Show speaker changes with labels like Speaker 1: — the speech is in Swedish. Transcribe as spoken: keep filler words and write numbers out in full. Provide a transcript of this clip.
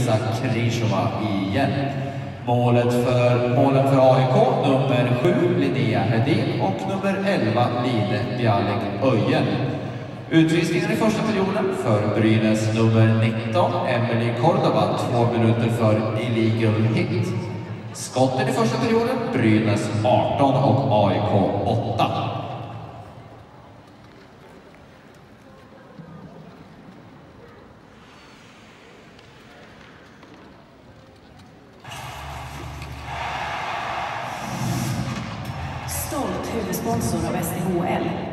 Speaker 1: Isak Krishova igen. Målet för, målen för A I K, nummer sju Linnea Hedin och nummer elva Lide Bjallik Öjen. Utvisningen i första perioden för Brynäs nummer nitton, Emily Cordova, två minuter för illegal hit. Skotten i första perioden, Brynäs arton och A I K åtta.
Speaker 2: Stolt huvudsponsor av S D H L.